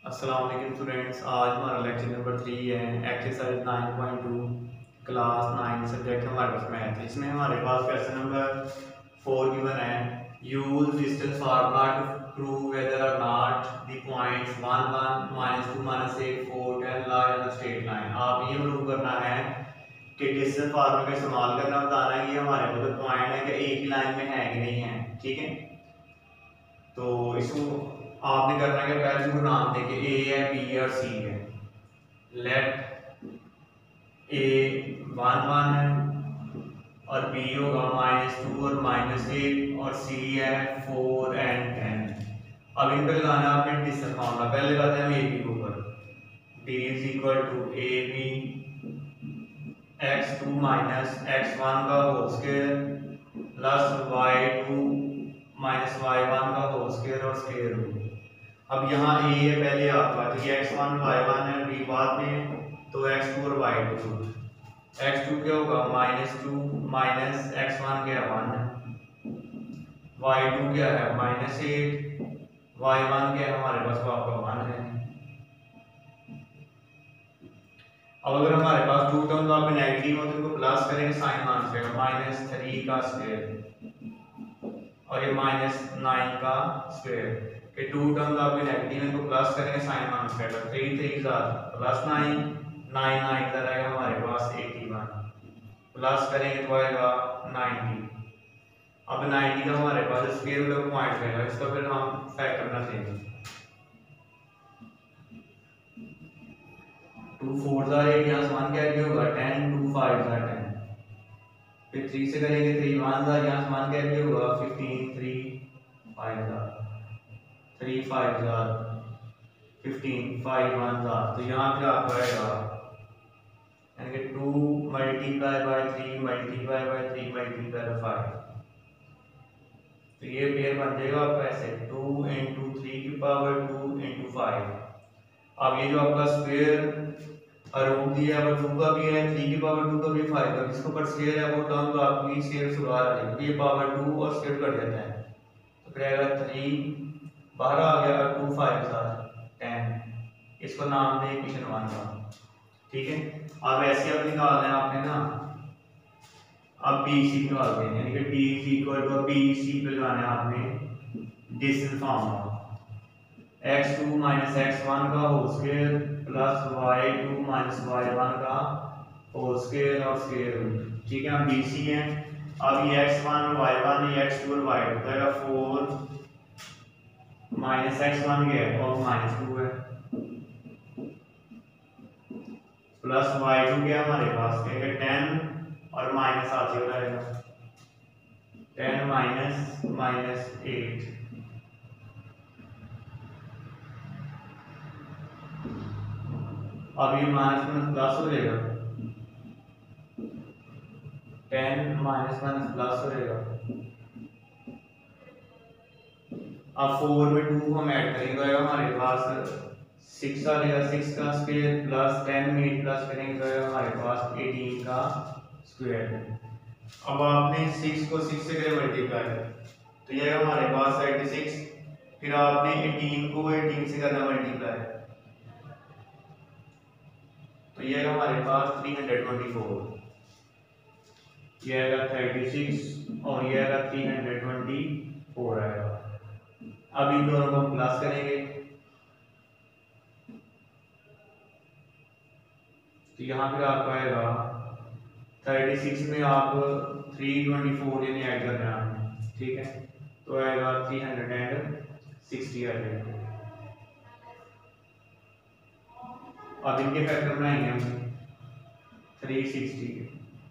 अस्सलाम वालेकुम स्टूडेंट्स। आज हमारा लेक्चर नंबर 3 है, एक्सरसाइज 9.2, क्लास 9, सब्जेक्ट हमारे पास मैथ है। इसमें हमारे पास क्वेश्चन नंबर 4 गिवन है, use distance formula to prove whether or not the points 1 1 -2 -8 4 10 lie on the straight line. आप ये प्रूव करना है कि डिस्टेंस फार्मूला का इस्तेमाल करना, बताना है कि हमारे पास जो पॉइंट है कि एक ही लाइन में है कि नहीं है। ठीक है, तो इसको आपने करना है कि पहले इसको नाम देके ए है, बी है और सी है। लेट ए 1 1 है और बी होगा -2 और -8 और सी है 4 एंड 10। अब इन पे लगाना है आपने डिस्टेंस फार्मूला। पहले लगाते हैं हम ए बी के ऊपर। D is equal to A B x2 minus x1 का whole square plus y2 minus y1 का होल स्क्वायर और स्क्वायर रूट। अब यहाँ ए है पहले आपका, तो ये x1 y1 है, बी बाद में, तो x2 और y2। x2 क्या होगा -2 माइनस x1 क्या है 1 है, y2 क्या है -8, y1 क्या है हमारे पास आपका 1 है। अब अगर हमारे पास टू टर्म्स आप नेगेटिव हो तो इनको प्लस करेंगे, साइन आंसर -3 का स्क्वायर और ये -9 का स्क्वायर। कि टू टर्म्स आपके नेगेटिव है, इनको प्लस करेंगे, साइन आंसर 3 3 प्लस 9 9 9 इधर आएगा हमारे पास 81, प्लस करेंगे तो आएगा 90। अब 90 का हमारे पास स्क्वायर रूट पॉइंट रहेगा, इसका फिर हम फैक्टर करना चाहिए। 2 4 8 यहाँ से 1 कैरी होगा 10, 2 5 10, फिर 3 से करेंगे 3 1 यहाँ से 1 कैरी होगा 15, 3 5 3 5 15 5 1 तो यहाँ पे आपका आएगा यानी कि 2 multiply by 3 multiply by 3 multiply by 5। तो ये पेयर बन जाएगा आपका ऐसे 2 × 3 की पावर 2 × 5। अब ये जो आपका स्क्वायर रूट दिया है 2 का भी है, 3 की पावर 2 का भी, 5 का भी, इसके ऊपर स्क्वायर है वो टर्म तो आपकी स्क्वायर से बाहर आ जाएगी, ये पावर 2 और स्क्वायर कर देते हैं तो फिर आएगा 3 बाहर आ गया, 2 5 10, इसको नाम दें इक्वेशन 1 का। ठीक है, अब ऐसे अब निकालना है आपने ना, अब बी सी निकालते हैं, यानी कि D is equal to B C पे लगाना है आपने distance formula x2 minus x1 का whole square plus y2 minus y1 का होल स्क्वायर और स्क्वायर रूट। ठीक है, हम BC हैं। अब ये x1 y1 ये x2 और y2 का 4 माइनस x1 के और -2 है प्लस y2 के हमारे पास है 10 और माइनस आते हो जाएगा 10 माइनस 8। अब ये माइनस प्लस हो जाएगा 10 माइनस प्लस हो जाएगा। अब 4 में 2 हम ऐड करेंगे तो हमारे पास 6 आ जाएगा, 6 का स्क्वायर प्लस 10 में 8 प्लस करेंगे तो हमारे पास 18 का स्क्वायर। अब आपने 6 को 6 से करें मल्टीप्लाई तो ये हमारे पास 86, फिर आपने 18 को 18 से करना मल्टीप्लाई तो ये हमारे पास 324, ये आएगा 36 और ये आएगा 324 आएगा। अब इन दोनों को हम प्लस करेंगे तो यहाँ पे आपका आएगा 36 में आप 324 यानी ऐड करना है। ठीक है, तो आएगा 360 आ जाएगा। अब इनके फैक्टर बनाएंगे हम 360 के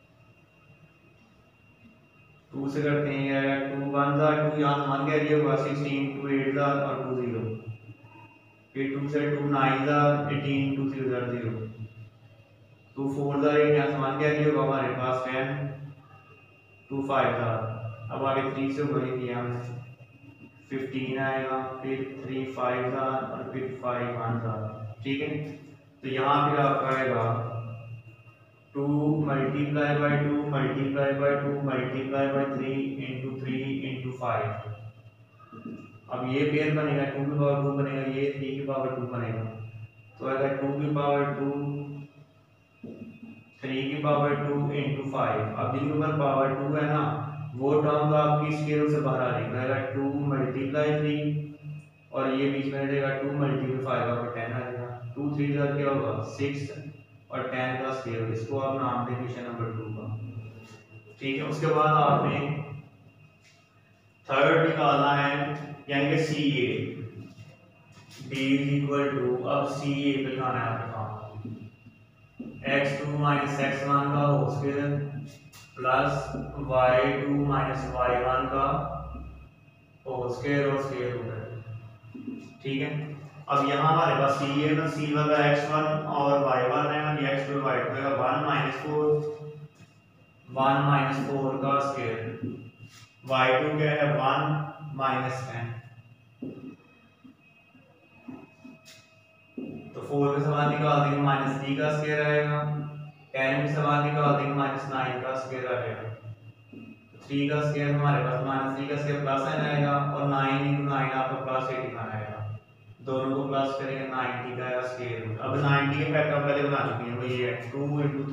2 से करते हैं, ये आएगा 2 1 2 यहाँ से 1 कैरी होगा 16 2 8 और 2 0, फिर 2 से 2 9 18 2 0 0, 2 4 8 यहाँ से 1 कैरी होगा हमारे पास 10 2 5 अब आगे 3 से वही दिया हमने 15 आएगा, फिर 3 5 और फिर 5 1। ठीक है, तो यहाँ फिर आपका आएगा 2 multiply by 2 multiply by 2 multiply by 3 × 3 × 5। अब ये पेयर बनेगा 2 की पावर 2 बनेगा, ये 3 की पावर 2 बनेगा, तो आएगा 2 की पावर 2 3 की पावर 2 इंटू 5। अब जिनके ऊपर पावर 2 है ना वो टर्म तो आपकी स्केल से बाहर आ जाएगा, आएगा 2 मल्टीप्लाई 3 और ये बीच में रहेगा 2 मल्टीप्लाई 5 आपको 10 आ जाएगा। 2 3 का क्या होगा 6 और 10 का स्केल, इसको आप नाम दें क्वेश्चन नंबर 2 का। ठीक है, उसके बाद आपने थर्ड निकालना है यानी कि C A D is equal to, अब सी ए पे लिखाना है आपके पास x2 माइनस x1 का whole square plus y2 minus y1 का होल स्क्वायर और स्क्वायर रूट है। ठीक है, अब यहाँ हमारे पास सी है तो सी वाला x1 और y1 है और ये x2 और y2 है 1 माइनस 4 का स्क्वायर, y2 क्या है 1 माइनस 10, तो 4 का सवाल निकाल देंगे माइनस 3 का स्क्वायर आएगा, 10 का सवाल निकाल देंगे माइनस 9 का स्क्वायर आएगा, 3 का स्क्वायर हमारे पास माइनस 3 का स्क्वायर प्लस n आएगा और 9 इंटू 9 आपका प्लस 18 आएगा, दोनों को प्लस करेंगे 90 का स्क्वायर रूट। अब 90 के फैक्टर हम पहले बना चुके हैं, वो ये है 2 इंटू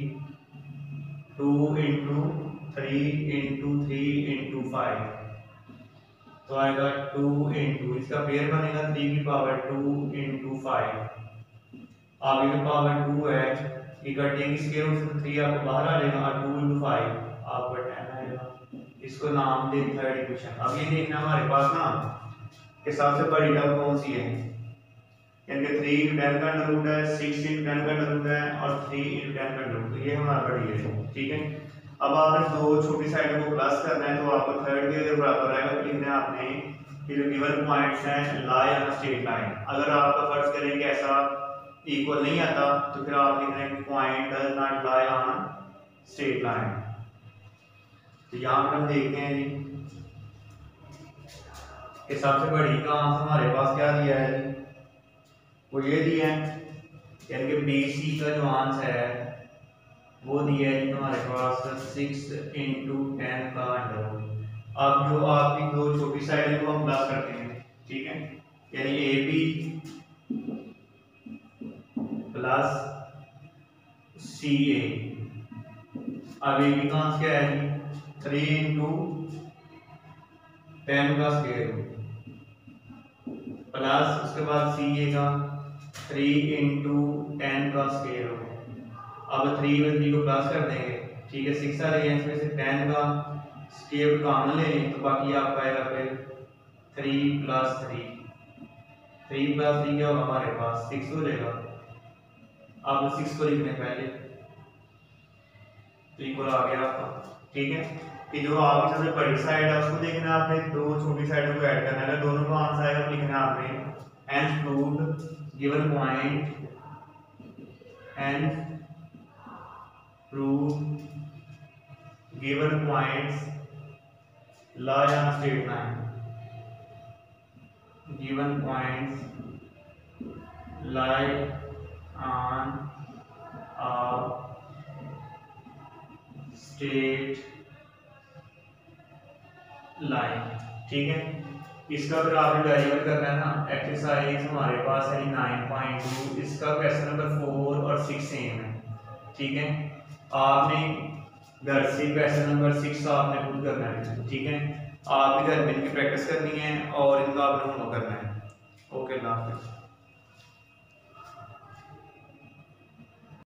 3 इंटू 5, तो आएगा 2 इंटू इसका पेयर बनेगा 3 की पावर 2 इंटू 5। अब ये पावर 2 है ये कटेगी स्क्वायर रूट से 3 आपको बाहर आ जाएगा और 2 इंटू 5 आपको 10 आएगा, इसको नाम दे थर्ड इक्वेशन। अब ये देखना हमारे पास ना कि सबसे बड़ी टर्म कौन सी है, यानी कि 3 इंटू 10 का अंडर रूट है, 6 इंटू 10 का अंडर रूट है और 3 इंटू 10 का अंडर रूट, ये हमारा बड़ी है। ठीक है, अब आपने दो छोटी साइड को प्लस करना है तो आपको थर्ड के बराबर आएगा, तो लिखना है आपने कि जो गिवन पॉइंट्स हैं लाई ऑन स्ट्रेट लाइन। अगर आपका फर्ज करें कि ऐसा इक्वल नहीं आता तो फिर आप लिख रहे हैं point does not lie on straight line. तो यहाँ पर हम देखते हैं जी कि सबसे बड़ी का आंसर हमारे पास क्या दिया है जी, वो ये दिया है यानी कि बी सी का जो आंसर है वो दिया है हमारे पास 6 इंटू 10 का अंडर रूट। अब जो आपकी दो छोटी साइड है वो हम प्लस करते हैं, ठीक है, यानी ए बी प्लस सी ए। अब ए बी का आंसर क्या है जी 3 इंटू 10 का स्क्वायर प्लस उसके बाद सी ए का 3 इंटू 10 का स्क्वायर रूट। अब 3 में 3 को प्लस कर देंगे, ठीक है, 6 आ रही है, इसमें से 10 का स्क्वायर कॉमन ले लें तो बाकी आपका आएगा फिर 3 प्लस 3 क्या होगा हमारे पास 6 हो जाएगा। आप 6 को लिखने पहले तो इक्वल आ गया आपका, ठीक है, कि जो आपकी सबसे बड़ी साइड है उसको देखना है आपने, दो छोटी साइडों को ऐड करना है, दोनों का आंसर आएगा तो लिखना है आपने and proved given point and prove given points lie on straight line, given points lie on a straight line। ठीक है, इसका फिर आपने डेरिवेट करना है ना, एक्सरसाइज हमारे पास है 9.2, इसका क्वेश्चन नंबर 4 और 6 सेम है, ठीक है, आपने घर से क्वेश्चन नंबर 6 आपने खुद करना है, ठीक है, आप भी घर में इनकी प्रैक्टिस करनी है और इनका आपने होमवर्क करना है। ओके, अल्लाह हाफिज़।